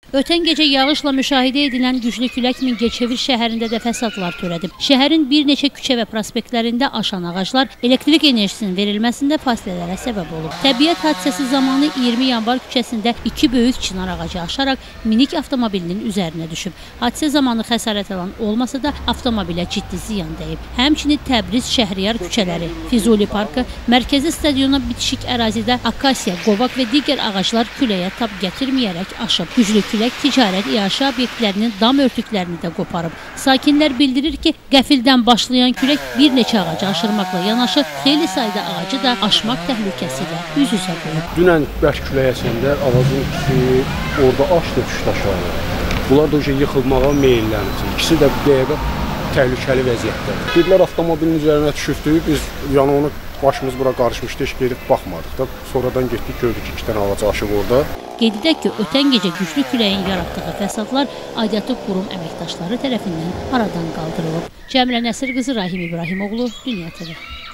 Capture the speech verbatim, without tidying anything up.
Ötən gecə yağışla müşahidə edilən güclü külək Mingəçevir şəhərində də fəsadlar törədib. Şəhərin bir neçə küçə və prospektlərində aşan ağaclar elektrik enerjisinin verilməsində fasilələrə səbəb olub. Təbiət hadisəsi zamanı iyirmi yanvar küçəsində iki böyük çınar ağacı aşaraq minik avtomobilinin üzərinə düşüb. Hadisə zamanı xəsarət alan olmasa da avtomobilə ciddi ziyan dəyib. Həmçinin Təbriz, Şəhriyar küçələri, Füzuli parkı, mərkəzi stadiona bitişik ərazidə akasiya, qovaq və digər ağaclar küləyə tab gətirməyərək aşıb. Güclü külək ticarət, iaşə obyektlərinin dam örtüklərini də qoparıb. Sakinlər bildirir ki, qəfildən başlayan külək bir neçə ağacı aşırmaqla yanaşı, xeyli sayda ağacı da aşmaq təhlükəsi ilə üz-üzə qoyub. Dünən bərk külək əsəndə ağacın ikisi orada aşdı, düşdü aşağı. Bunlar da yıxılmağa meyillənir. İkisi də dəqiqə təhlükəli vəziyyətdədir. Dedilər avtomobilin üzərinə düşübdü, biz yəni onu başımız bura qarışmışdı, heç gedib baxmadıq da. Sonradan getdik, gördük ki, iki dənə ağac aşıb orada. Qeyd edək ki, ötən gecə güclü küləyin yaratdığı fəsadlar aidiyyatı qurum əməkdaşları tərəfindən aradan qaldırılıb. Cəmilə Nəsir qızı, Rahim İbrahimoğlu, Dünya T V.